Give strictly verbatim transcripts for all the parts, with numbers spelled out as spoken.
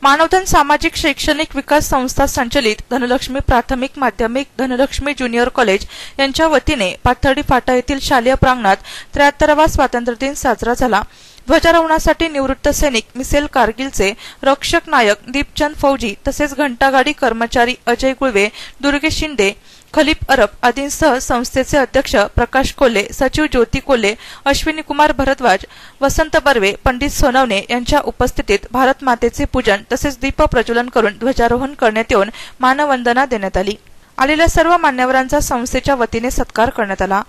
मानवधन सामाजिक शैक्षणिक विकास संस्था संचलित धनलक्ष्मी प्राथमिक माध्यमिक धनलक्ष्मी ज्युनियर कॉलेज यांच्या वतीने पाथर्डी फाटा येथील शालेय प्रांगणात त्र्याहत्तरावा स्वातंत्र्य दिन साजरा झाला। ध्वजारोहणासाठी निवृत्त सैनिक मिसेल कारगिलचे रक्षक नायक दीपचंद फौजी तसेच घंटागाडी कर्मचारी अजय गुळवे, दुर्गेश शिंदे, खलीफ अरब आदींसह संस्थेचे अध्यक्ष प्रकाश कोल्हे, सचिव ज्योती कोल्हे, अश्विनी कुमार भरद्वाज, वसंत बर्वे, पंडित सोनवणे यांच्या उपस्थितीत भारत मातेचे पूजन तसेच दीप प्रज्वलन करून ध्वजारोहण करण्यात येऊन मानवंदना देण्यात आली। आलेल्या सर्व मान्यवरांचा संस्थेच्या वतीने सत्कार करण्यात आला।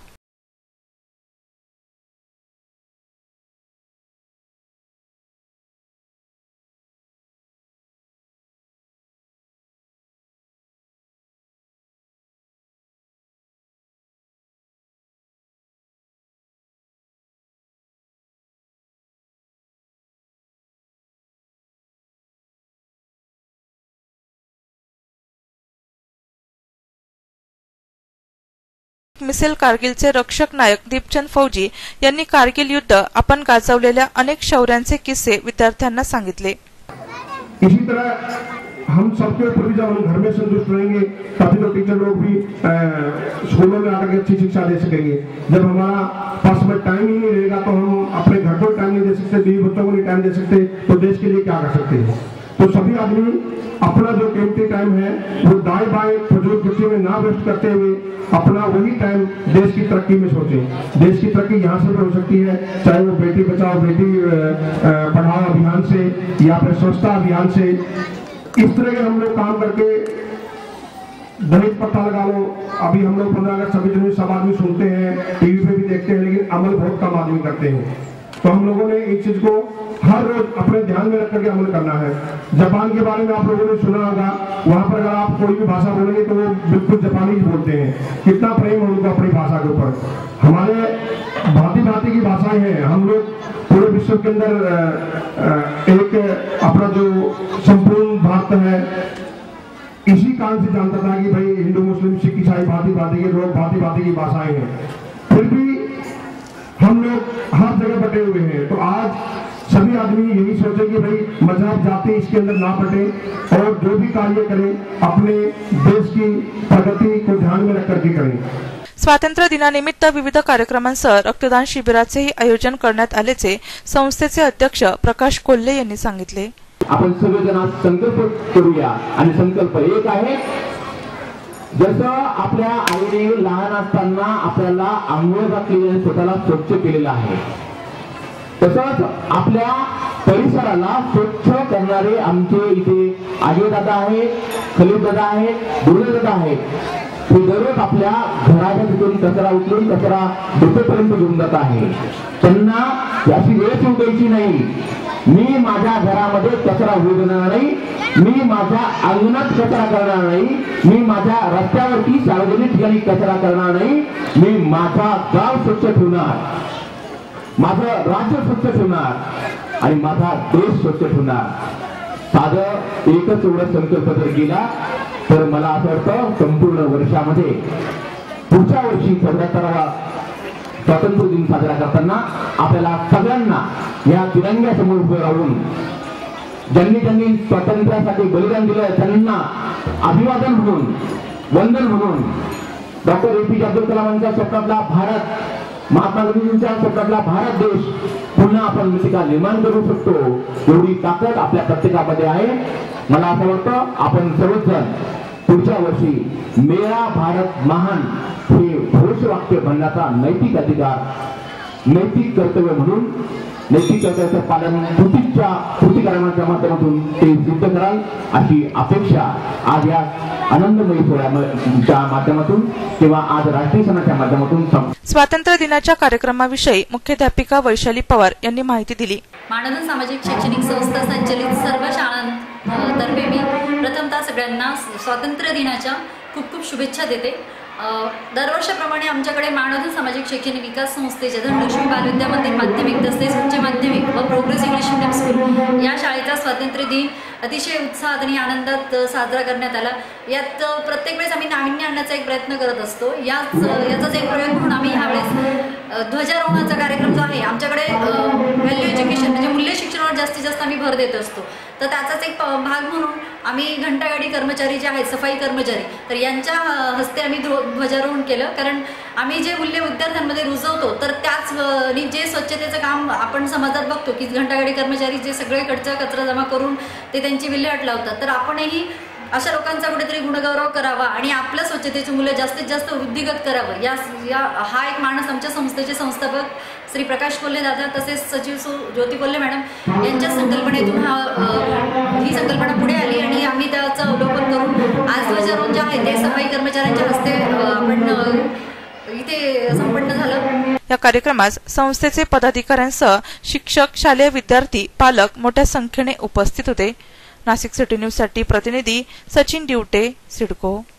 मिसेल कारगिलचे रक्षक नायक दीपचंद फौजी यांनी कारगिल युद्ध आपण गाजवलेल्या अनेक शौर्यांचे किस्से विद्यार्थ्यांना सांगितले। इसी तरह हम सबके ऊपर जब हम घर में संतुष्ट रहेंगे तभी तो टीचर लोग भी स्कूलों में आकर अच्छी शिक्षा दे सकेंगे। जब हमारा पास में टाइम ही नहीं रहेगा तो हम अपने घर को टाइम नहीं दे सकते, बीवी बच्चों को नहीं टाइम दे सकते, तो देश के लिए क्या कर सकते हैं। तो सभी आदमी अपना जो कीमती टाइम है वो दाएं बाएं फजूल खर्ची में ना वेस्ट करते हुए अपना वही टाइम देश की तरक्की में सोचें। देश की तरक्की यहाँ से हो सकती है, चाहे वो बेटी बचाओ बेटी पढ़ाओ अभियान से या फिर स्वच्छता अभियान से। इस तरह के हम लोग काम करके दलित पता लगा लो। अभी हम लोग पंद्रह अगस्त छब्बीस जनवरी सब आदमी सुनते हैं, टीवी पे भी देखते हैं, लेकिन अमल बहुत कम आदमी करते हैं। तो हम लोगों ने इस चीज को हर रोज अपने ध्यान में रख करके अमल करना है। जापान के बारे में आप लोगों ने सुना होगा, वहां पर अगर आप कोई भी भाषा बोलेंगे तो वो बिल्कुल जापानी बोलते हैं। कितना प्रेम है उनको अपनी भाषा के ऊपर। हमारे भांति भांति की भाषाएं हैं। हम लोग पूरे विश्व के अंदर एक अपना जो संपूर्ण भारत है इसी कारण से जानता था कि भाई हिंदू मुस्लिम सिख ईसाई भांति भांति के लोग भांति भांति की भाषाएं हैं, फिर भी हम लोग हर जगह बटे हुए हैं। तो आज सभी आदमी यही सोचे कि भाई मजहब जाति इसके अंदर ना बटे और जो भी कार्य करें अपने देश की प्रगति को ध्यान में रख करके करें। स्वातंत्र्य दिनानिमित्त विविध कार्यक्रमांसह रक्तदान शिबिराचेही आयोजन करण्यात आल्याचे संस्थेचे अध्यक्ष प्रकाश कोल्हे यांनी सांगितले। आपण सगळेजण संकल्प करूया आणि संकल्प एक आहे, जसं आपल्या आईने लहान असताना आपल्याला आंघोळ घातलेली स्वतःला स्वच्छ केलेलं आहे, तसंच आपल्या परिसराला स्वच्छ करणारे आमचे इथे अजय दादा आहेत, खलीफ दादा आहेत, दुर्गे दादा आहेत। ते दररोज आपल्या घराच्या तिथून कचरा उचलून कचरा डोक्यापर्यंत घेऊन जात आहे। त्यांना याची वेळ येऊ द्यायची नाही। मी माझ्या घरामध्ये कचरा होऊ देणार नाही, मी माझ्या अंगणात कचरा करणार नाही, मी माझ्या रस्त्यावरती सार्वजनिक ठिकाणी कचरा करणार नाही, मी माझा गाव स्वच्छ ठेवणार, माझं राज्य स्वच्छ ठेवणार आणि माझा देश स्वच्छ ठेवणार। साधं एकच एवढा संकल्प जर केला तर मला असं वाटतं संपूर्ण वर्षामध्ये पुढच्या वर्षी चौऱ्याहत्तरावा स्वातंत्र्य दिन साजरा करताना आपल्याला सगळ्यांना या तिरंग्यासमोर उभं राहून ज्यांनी ज्यांनी स्वातंत्र्यासाठी बलिदान दिलं त्यांना अभिवादन म्हणून वंदन म्हणून डॉक्टर ए पी जे अब्दुल कलामांच्या स्वप्नातला भारत, महात्मा गांधींच्या स्वप्नातला भारत देश पुन्हा आपण मिथिका निर्माण करू शकतो एवढी ताकद आपल्या प्रत्येकामध्ये आहे। मला असं वाटतं आपण सर्वजण पुढच्या वर्षी मेरा भारत महान हे घोषवाक्य बनण्याचा नैतिक अधिकार, नैतिक कर्तव्य म्हणून नैतिक कर्तव्याचं पालन कृतीच्या कृतीकरणाच्या माध्यमातून ते सिद्ध कराल अशी अपेक्षा आज या आनंदमयी सोहळ्याच्या माध्यमातून किंवा आज राष्ट्रीय सणाच्या माध्यमातून। स्वातंत्र्य दिनाच्या कार्यक्रमाविषयी मुख्याध्यापिका वैशाली पवार यांनी माहिती दिली। मानवधन सामाजिक शैक्षणिक संस्था संचलित सर्व शाळांतर्फे मी प्रथमतः सगळ्यांना स्वातंत्र्य दिनाच्या खूप खूप शुभेच्छा देते। दरवर्षाप्रमाणे आमच्याकडे मानवधन सामाजिक शैक्षणिक विकास संस्थेचे धनलक्ष्मी बालविद्या मंदिर माध्यमिक तसेच उच्च माध्यमिक व प्रोग्रेस इंग्लिश मीडियम स्कूल या शाळेचा स्वातंत्र्य दिन अतिशय उत्साहात आणि आनंदात साजरा करण्यात आला। यात प्रत्येक वेळेस आम्ही नाविन्य आणण्याचा एक प्रयत्न करत असतो। याच याचाच एक प्रयोग म्हणून आम्ही ह्यावेळेस ध्वजारोहणाचा कार्यक्रम जो आहे आमच्याकडे व्हॅल्यू एज्युकेशन म्हणजे मूल्य शिक्षणावर कामावर जास्तीत जास्त आम्ही भर देत असतो. तर त्याचाच एक भाग म्हणून आम्ही घंटागाडी कर्मचारी जे आहेत, सफाई कर्मचारी, तर यांच्या हस्ते आम्ही ध्वजारोहण केलं. कारण आम्ही जे मूल्य विद्यार्थ्यांमध्ये रुजवतो तर त्याच जे स्वच्छतेचं काम आपण समाजात बघतो की घंटागाडी कर्मचारी जे सगळीकडचा कचरा जमा करून ते त्यांची विल्हेवाट लावतात, तर आपणही अशा लोकांचा कुठेतरी गुणगौरव करावा आणि आपल्या स्वच्छतेचे मूल्य जास्तीत जास्त वृद्धिगत करावं. या या हा एक मानस आमच्या संस्थेचे संस्थापक श्री प्रकाश कोल्हे दादा तसेच सचिव सु ज्योती कोल्हे मॅडम यांच्या संकल्पनेतून हा ही संकल्पना पुढे आली आणि आम्ही त्याचं अवलोकन करून आज ध्वजारोहण जे आहे ते सफाई कर्मचाऱ्यांच्या हस्ते आपण इथे संपन्न झालं. या कार्यक्रमास संस्थेचे पदाधिकाऱ्यांसह शिक्षक, शालेय विद्यार्थी, पालक मोठ्या संख्येने उपस्थित होते. नाशिक सिटी न्यूज साठी प्रतिनिधी सचिन दिवटे, सिडको.